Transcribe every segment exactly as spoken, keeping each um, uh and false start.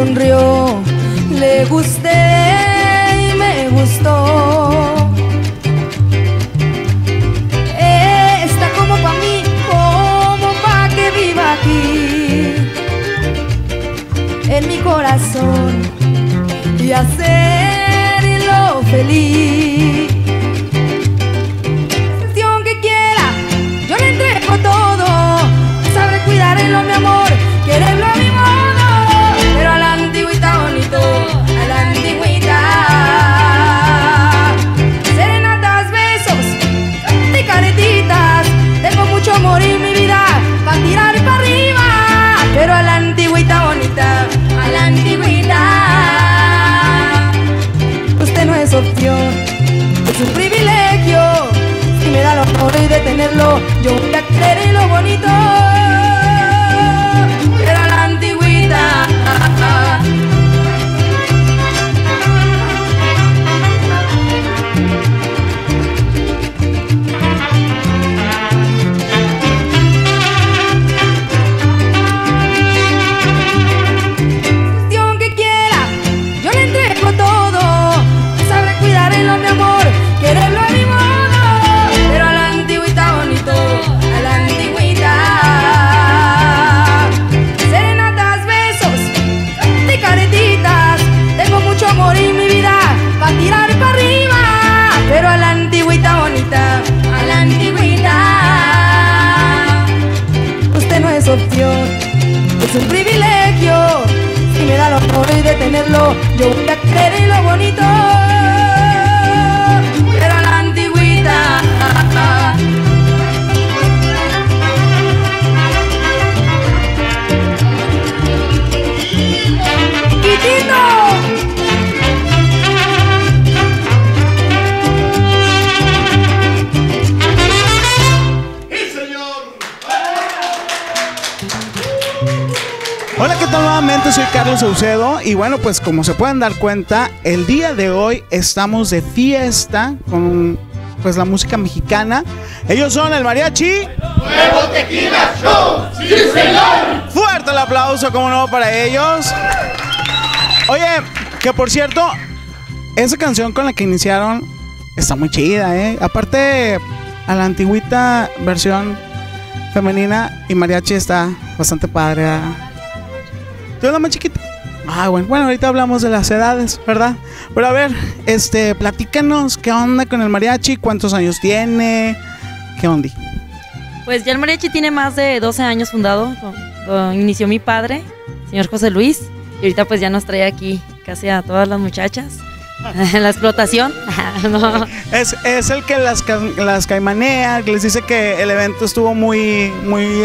sonrió. Le gusté y me gustó. Eh, está como pa' mí, como pa' que viva aquí en mi corazón y hacerlo feliz. Cuestión que quiera, yo le entrego todo. Sabré cuidarlo, mi amor, quererlo a mi modo, pero a la antigüita bonito, a la antigüita. Serenatas, besos y caretitas. Tengo mucho amor en mi vida pa' tirar para arriba, pero a la antigüita bonita, a la antigüita. Usted no es opción, es un privilegio. Si me da el honor de tenerlo, yo voy a querer lo bonito, pero a la antigüita. Cuestión que quiera, yo le entrego todo. Sabré cuidarlo, mi amor, quererlo a mi modo, pero a la antigüita bonito, a la antigüita. Serenatas, besos y caretitas. Tengo mucho amor en mi vida pa' tirar para arriba, pero a la antigüita bonita, a la antigüita. Usted no es opción, es un privilegio. Si me da el honor de tenerlo, yo voy a querer lo bonito, pero a la antigüita. ¡Quitito! Hola, ¿qué tal? Nuevamente soy Carlos Saucedo y bueno, pues como se pueden dar cuenta, el día de hoy estamos de fiesta con pues la música mexicana. Ellos son el Mariachi ¡Nuevo Tequila Show! ¡Sí, señor! Fuerte el aplauso, como no, para ellos. Oye, que por cierto, esa canción con la que iniciaron está muy chida, ¿eh? Aparte, a la antigüita versión femenina y mariachi está bastante padre, ¿verdad? ¿Tú eres la más chiquita? Ah, bueno, bueno, ahorita hablamos de las edades, ¿verdad? Pero a ver, este, platícanos, ¿qué onda con el mariachi? ¿Cuántos años tiene? ¿Qué onda? Pues ya el mariachi tiene más de doce años fundado. Lo inició mi padre, señor José Luis, y ahorita pues ya nos trae aquí casi a todas las muchachas. La explotación. No. Es, es el que las, las caimanea, que les dice que el evento estuvo muy, muy...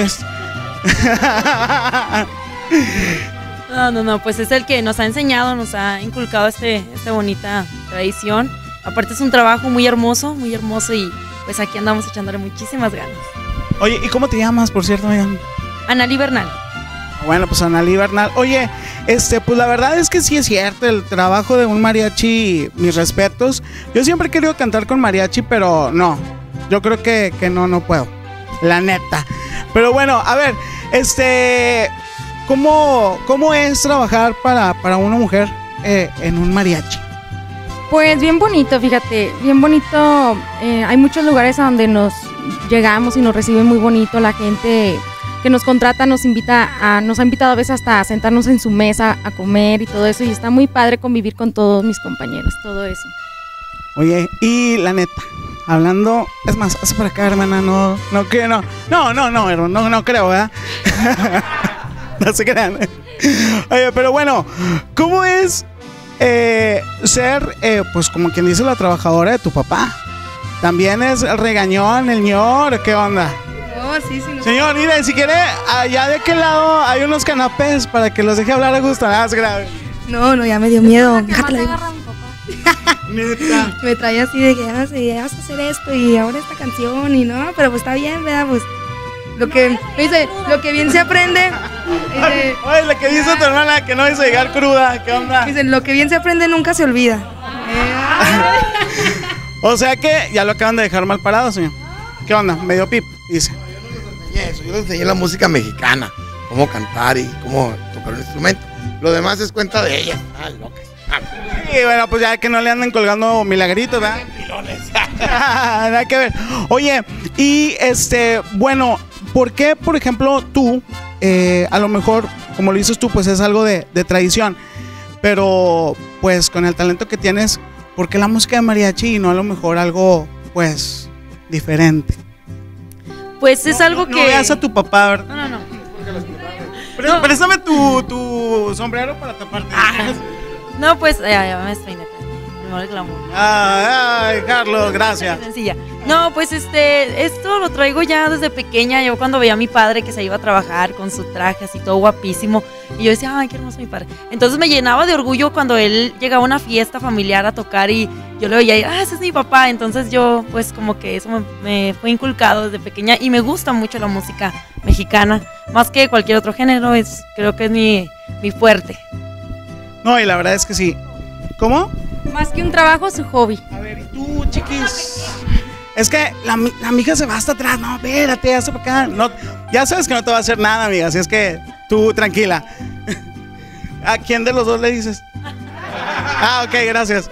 No, no, no, pues es el que nos ha enseñado, nos ha inculcado este, esta bonita tradición. Aparte es un trabajo muy hermoso, muy hermoso y pues aquí andamos echándole muchísimas ganas. Oye, ¿y cómo te llamas, por cierto, amiga? Analí Bernal. Bueno, pues Analí Bernal. Oye, este, pues la verdad es que sí es cierto, el trabajo de un mariachi, mis respetos. Yo siempre he querido cantar con mariachi, pero no, yo creo que, que no, no puedo, la neta. Pero bueno, a ver, este... ¿Cómo, cómo es trabajar para, para una mujer eh, en un mariachi? Pues bien bonito, fíjate, bien bonito. Eh, hay muchos lugares a donde nos llegamos y nos reciben muy bonito. La gente que nos contrata nos invita a, nos ha invitado a veces hasta a sentarnos en su mesa a comer y todo eso. Y está muy padre convivir con todos mis compañeros, todo eso. Oye, y la neta, hablando, es más, haz para acá, hermana, no, no creo, no, no, no, no, no, no, no creo, ¿verdad? No se crean. Oye, pero bueno, ¿cómo es eh, ser, eh, pues como quien dice, la trabajadora de tu papá? ¿También es el regañón, el ñor? ¿Qué onda? No, sí, sí. No. Señor, mire, si quiere, allá de aquel lado hay unos canapés para que los deje hablar a gusto. Nada, se grave. No, no, ya me dio miedo. Déjate la digo. Neta. Me traía así de que ya vas, ya vas a hacer esto y ahora esta canción y no, pero pues está bien, ¿verdad? Pues lo que dice, lo que bien se aprende. Dice, oye, lo que dice tu hermana, que no dice llegar cruda, ¿qué onda? Dicen, lo que bien se aprende nunca se olvida. Eh. O sea que ya lo acaban de dejar mal parado, señor. ¿Qué onda? Medio pip, dice. Yo les enseñé eso, yo les enseñé la música mexicana, cómo cantar y cómo tocar un instrumento. Lo demás es cuenta de ella. Ah, locas. Y bueno, pues ya que no le anden colgando milagritos, ¿verdad? Nada que ver. Oye, y este, bueno, ¿por qué, por ejemplo, tú, eh, a lo mejor, como lo dices tú, pues es algo de, de tradición, pero pues con el talento que tienes, ¿por qué la música de mariachi y no a lo mejor algo, pues, diferente? Pues es no, algo no, que... No veas a tu papá, ¿verdad? No, no, no. Pero, no. Préstame tu, tu sombrero para taparte. Ah, no, pues, ya, ya me estoy el glamour. Ay, ay, Carlos, gracias. Sencilla. No, pues este, esto lo traigo ya desde pequeña. Yo cuando veía a mi padre que se iba a trabajar con su traje así todo guapísimo, y yo decía, ay, qué hermoso mi padre. Entonces me llenaba de orgullo cuando él llegaba a una fiesta familiar a tocar y yo lo veía y, ah, ese es mi papá. Entonces yo, pues como que eso me, me fue inculcado desde pequeña y me gusta mucho la música mexicana, más que cualquier otro género, es, creo que es mi, mi fuerte. No, y la verdad es que sí. ¿Cómo? Más que un trabajo, su hobby. A ver, ¿y tú, chiquis? Es que la, la amiga se va hasta atrás. No, espérate, hasta para acá. No, ya sabes que no te va a hacer nada, amiga. Así es que tú, tranquila. ¿A quién de los dos le dices? Ah, ok, gracias.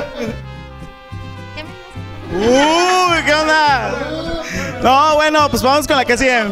Uy, ¿qué onda? No, bueno, pues vamos con la que sigue.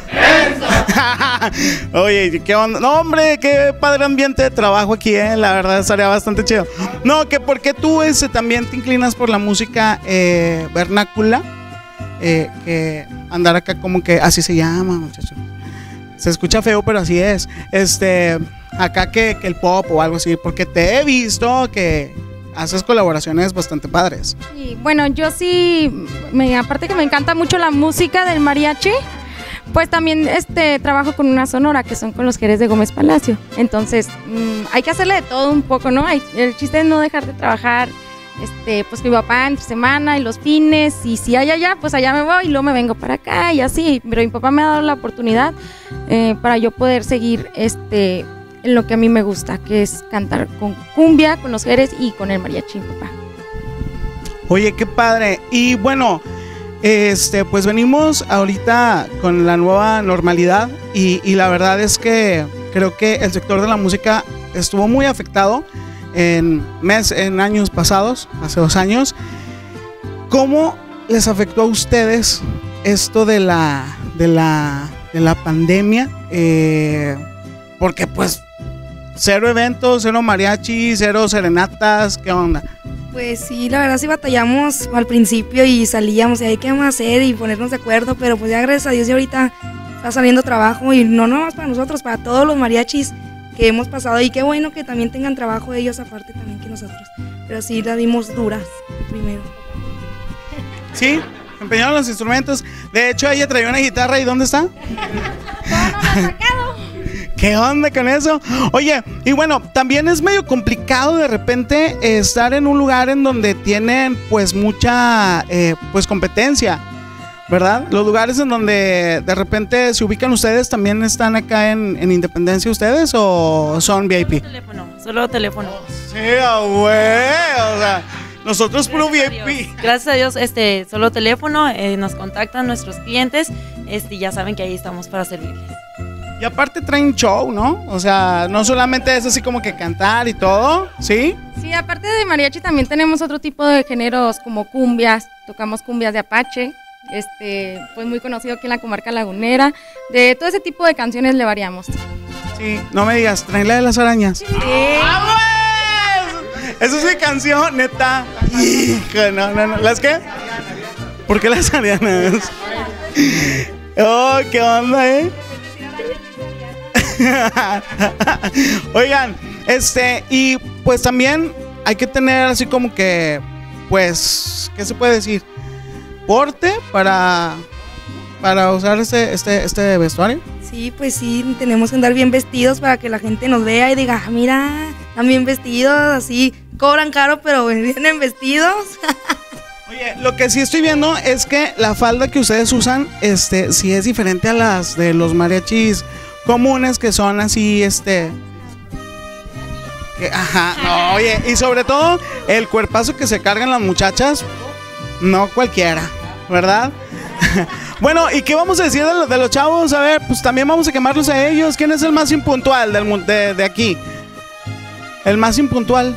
Oye, ¿qué onda? No, hombre, qué padre ambiente de trabajo aquí, ¿eh? La verdad estaría bastante chido. No, que porque tú ese, también te inclinas por la música eh, vernácula, eh, que andar acá como que así se llama, muchachos. Se escucha feo, pero así es. Este, acá que, que el pop o algo así, porque te he visto que haces colaboraciones bastante padres. Y bueno, yo sí, me, aparte que me encanta mucho la música del mariachi, pues también este, trabajo con una sonora que son con los Jerez de Gómez Palacio. Entonces, mmm, hay que hacerle de todo un poco, ¿no? Hay, el chiste es no dejar de trabajar, este, pues con mi papá entre semana y los fines, y si hay allá, pues allá me voy y luego me vengo para acá y así. Pero mi papá me ha dado la oportunidad eh, para yo poder seguir este, en lo que a mí me gusta, que es cantar con cumbia, con los Jerez y con el mariachi, papá. Oye, qué padre. Y bueno, este, pues venimos ahorita con la nueva normalidad y, y la verdad es que creo que el sector de la música estuvo muy afectado en, mes, en años pasados, hace dos años. ¿Cómo les afectó a ustedes esto de la, de la, de la pandemia? Eh, porque pues cero eventos, cero mariachi, cero serenatas, ¿qué onda? Pues sí, la verdad sí batallamos al principio y salíamos y hay que hacer y ponernos de acuerdo, pero pues ya gracias a Dios y ahorita está saliendo trabajo y no nomás para nosotros, para todos los mariachis que hemos pasado y qué bueno que también tengan trabajo ellos aparte también que nosotros, pero sí la dimos duras primero. Sí, empeñaron los instrumentos, de hecho ella traía una guitarra y ¿dónde está? ¿Qué onda con eso? Oye, y bueno, también es medio complicado de repente eh, estar en un lugar en donde tienen pues mucha eh, pues competencia, ¿verdad? Los lugares en donde de repente se ubican ustedes, ¿también están acá en, en Independencia ustedes o son V I P? Solo teléfono, solo teléfono. Sí, güey, o sea, nosotros puro V I P. Gracias a Dios, este, solo teléfono, eh, nos contactan nuestros clientes, este, ya saben que ahí estamos para servirles. Y aparte traen show, ¿no? O sea, no solamente es así como que cantar y todo, ¿sí? Sí, aparte de mariachi también tenemos otro tipo de géneros como cumbias, tocamos cumbias de Apache, este, pues muy conocido aquí en la comarca lagunera, de todo ese tipo de canciones le variamos. Sí, no me digas, traen la de las arañas. Sí. ¡Ah, pues! Esa es mi canción, neta. Hijo, no, no, no. ¿Las qué? ¿Por qué las arianas? Oh, qué onda, ¿eh? Oigan, este, y pues también hay que tener así como que, pues, ¿qué se puede decir? Porte para, para usar este, este, este vestuario. Sí, pues sí, tenemos que andar bien vestidos para que la gente nos vea y diga, ah, mira, están bien vestidos, así, cobran caro, pero vienen vestidos. Oye, lo que sí estoy viendo es que la falda que ustedes usan, este, sí es diferente a las de los mariachis comunes que son así, este, que, ajá, no, oye, y sobre todo el cuerpazo que se cargan las muchachas, no cualquiera, ¿verdad? Bueno, ¿y qué vamos a decir de los, de los chavos? A ver, pues también vamos a quemarlos a ellos. ¿Quién es el más impuntual del, de, de aquí? El más impuntual.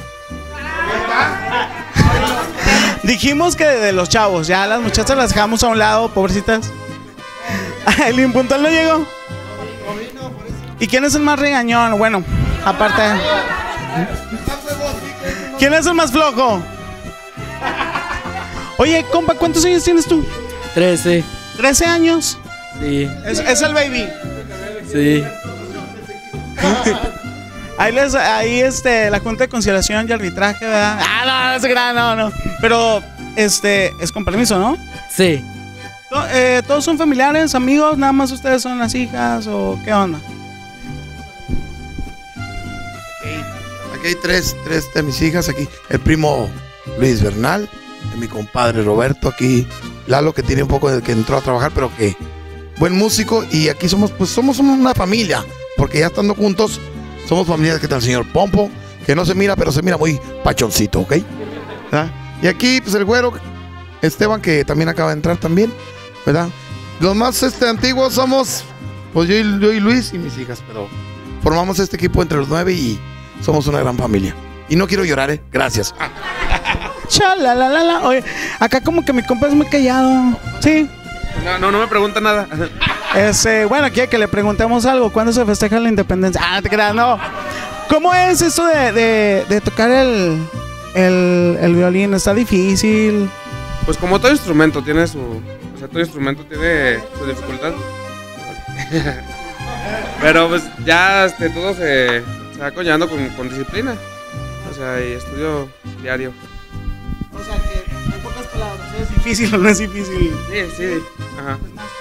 Dijimos que de los chavos, ya las muchachas las dejamos a un lado, pobrecitas. El impuntual no llegó. ¿Y quién es el más regañón? Bueno, aparte. ¿Quién es el más flojo? Oye, compa, ¿cuántos años tienes tú? Trece. ¿Trece años? Sí. Es, es el baby. Sí. Ahí, les, ahí este, la Junta de Conciliación y Arbitraje, ¿verdad? Ah, no, no se crean, no, no. Pero, este, es con permiso, ¿no? Sí. To- eh, ¿Todos son familiares, amigos? ¿Nada más ustedes son las hijas o qué onda? Aquí hay tres, tres de mis hijas. Aquí el primo Luis Bernal, de mi compadre Roberto. Aquí Lalo, que tiene un poco de que entró a trabajar, pero que buen músico. Y aquí somos, pues somos una familia, porque ya estando juntos, somos familia. Que tal el señor Pompo, que no se mira, pero se mira muy pachoncito, ¿ok? ¿Verdad? Y aquí, pues el güero Esteban, que también acaba de entrar también, ¿verdad? Los más este, antiguos somos, pues yo y, yo y Luis y mis hijas, pero formamos este equipo entre los nueve y somos una gran familia. Y no quiero llorar, ¿eh? Gracias. Chalalalala. Oye, acá como que mi compa es muy callado. Sí. No, no, no me pregunta nada. Este, bueno, quiere que le preguntemos algo. ¿Cuándo se festeja la independencia? Ah, no te creas, no. ¿Cómo es esto de, de, de tocar el, el, el violín? ¿Está difícil? Pues como todo instrumento tiene su... O sea, todo instrumento tiene su dificultad. Pero pues ya este, todo se, se va conllevando con, con disciplina. O sea, y estudio diario. O sea, que en pocas palabras, ¿es difícil o no es difícil? Sí, sí. Ajá.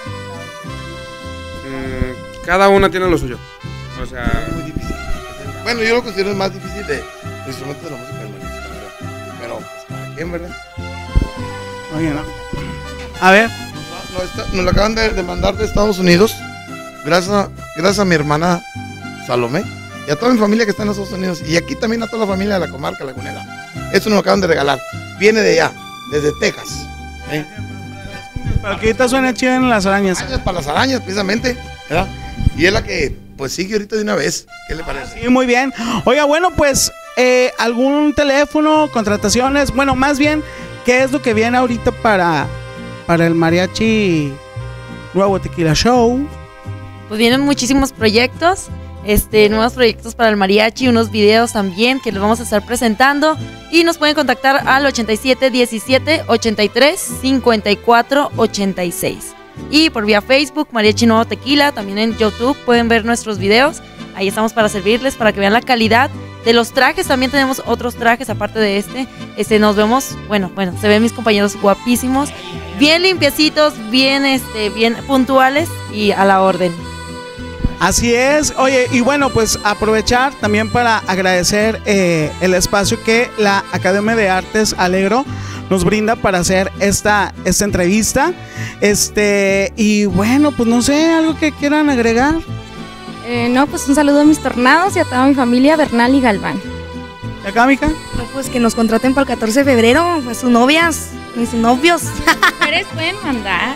Mm, cada una tiene lo suyo. O sea... Muy difícil. Bueno, yo lo considero el más difícil de los instrumentos de la música del mariachi. Pero, pero pues, ¿para quién, verdad? Oye, no. A ver. Nos, está- nos lo acaban de, de mandar de Estados Unidos. Gracias a, gracias a mi hermana Salomé y a toda mi familia que está en los Estados Unidos. Y aquí también a toda la familia de la comarca lagunera. Esto nos lo acaban de regalar. Viene de allá, desde Texas. ¿Eh? Para que ahorita suene chido en las arañas. Arañas para las arañas, precisamente. ¿Verdad? Y es la que, pues, sigue ahorita de una vez. ¿Qué le parece? Sí, muy bien. Oiga, bueno, pues, eh, ¿algún teléfono, contrataciones? Bueno, más bien, ¿qué es lo que viene ahorita para, para el Mariachi Nuevo Tequila Show? Pues vienen muchísimos proyectos, este, nuevos proyectos para el mariachi, unos videos también que les vamos a estar presentando y nos pueden contactar al ochenta y siete diecisiete ochenta y tres cincuenta y cuatro ochenta y seis y por vía Facebook Mariachi Nuevo Tequila, también en YouTube pueden ver nuestros videos, ahí estamos para servirles, para que vean la calidad de los trajes, también tenemos otros trajes aparte de este, este nos vemos, bueno, bueno, se ven mis compañeros guapísimos, bien limpiecitos, bien, este, bien puntuales y a la orden. Así es, oye, y bueno, pues aprovechar también para agradecer eh, el espacio que la Academia de Artes Alegro nos brinda para hacer esta, esta entrevista. Este, y bueno, pues no sé, algo que quieran agregar. Eh, no, pues un saludo a mis tornados y a toda mi familia, Bernal y Galván. ¿Y acá, mija? No, pues que nos contraten para el catorce de febrero, pues sus novias, mis novios. Mujeres pueden mandar.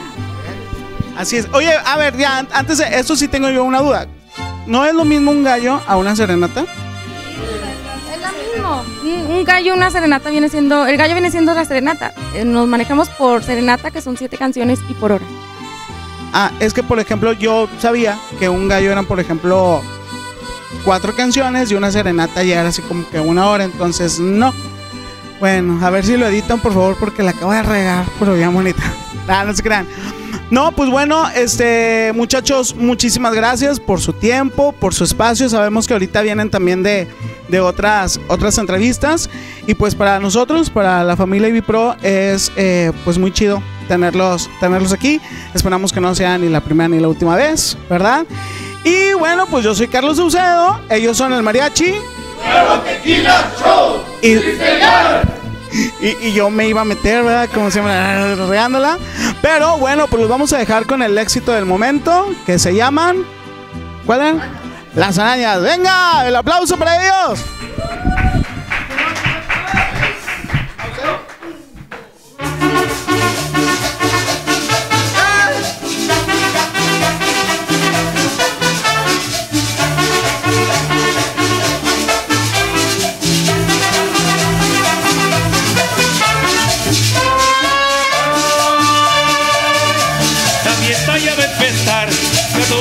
Así es. Oye, a ver, ya, an- antes de esto sí tengo yo una duda. ¿No es lo mismo un gallo a una serenata? Es lo mismo. Un, un gallo, una serenata viene siendo, el gallo viene siendo la serenata. Eh, nos manejamos por serenata, que son siete canciones y por hora. Ah, es que por ejemplo yo sabía que un gallo eran por ejemplo cuatro canciones y una serenata ya era así como que una hora, entonces no. Bueno, a ver si lo editan por favor porque la acabo de regar, pero bien bonita. Ah, no se crean. No, pues bueno, este muchachos, muchísimas gracias por su tiempo, por su espacio. Sabemos que ahorita vienen también de, de otras, otras entrevistas. Y pues para nosotros, para la familia Ivipro, es eh, pues muy chido tenerlos, tenerlos aquí. Esperamos que no sea ni la primera ni la última vez, ¿verdad? Y bueno, pues yo soy Carlos Saucedo, ellos son el Mariachi. Nuevo Tequila Show. Y, ¡Sí, señor! y, y yo me iba a meter, ¿verdad? Como siempre, regándola. Pero bueno, pues los vamos a dejar con el éxito del momento, que se llaman... ¿Cuál es? Las arañas. ¡Venga! ¡El aplauso para ellos!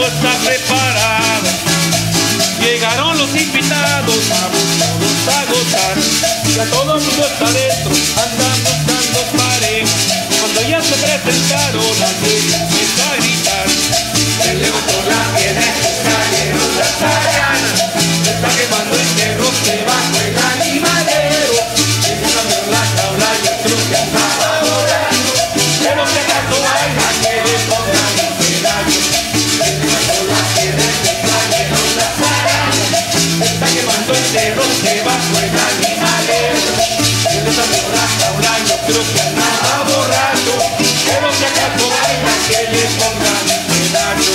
mundo está preparado. Llegaron los invitados, vamos todos a gozar. Ya todo el mundo está dentro, andan buscando pareja. Cuando ya se presentaron, la niña empieza a gritar. Se levantó la piedra, salieron las arañas. Se está quemando el cerro, se bajó el animalero. Se cambió la jaula y el cruz que andaba volando. Pero que tanto baila que le pongan un pedazo. Se levantó la piedra, salieron las arañas. Se está quemando el cerro, se bajó el animalero. Se le cambió la jaula y el cruz que andaba borracho. Pero que acaso baila que le pongan un pedazo.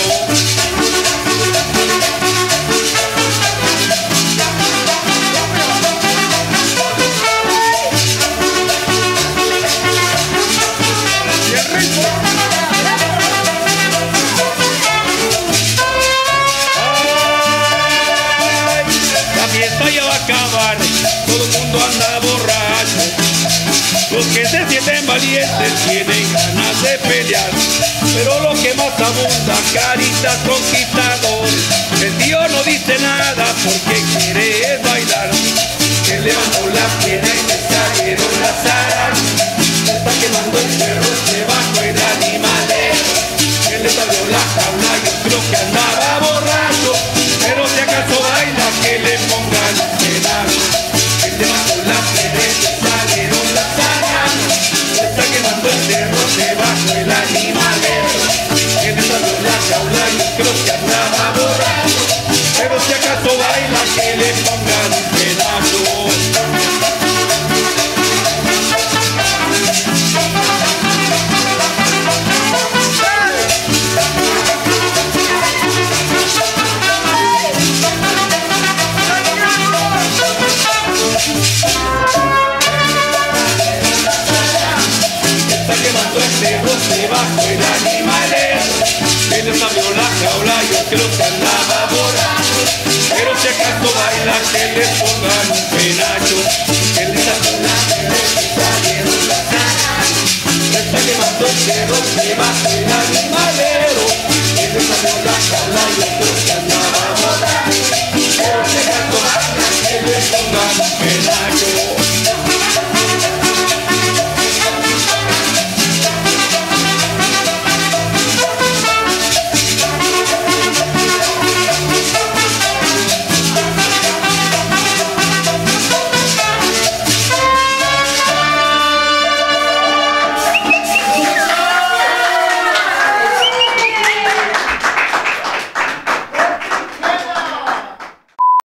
Acabar, todo el mundo anda borracho. Los que se sienten valientes tienen ganas de pelear, pero lo que más abunda, caritas conquistadores. El tío no dice nada porque quiere es bailar. Que levantó la piedra y me salieron las arañas. Se está quemando el cerro, se bajó el animalero. Que le salió la jaula y yo creo que andaba borracho. Pero si acaso baila que le pongan un pedazo. Que levantó la piedra y me salieron las arañas. Se está quemando el cerro, se bajó el animalero. Que le salió la jaula y yo creo que andaba borracho. Pero si acaso baila que le pongan un pedazo. Está quemando el cerro, se bajó el animalero. Él les abrió la jaula, yo creo que andaba borracho. Pero si acaso baila que le pongan un penacho. Que les abrió la jaula y salieron las arañas. Está quemando el cerro, se bajó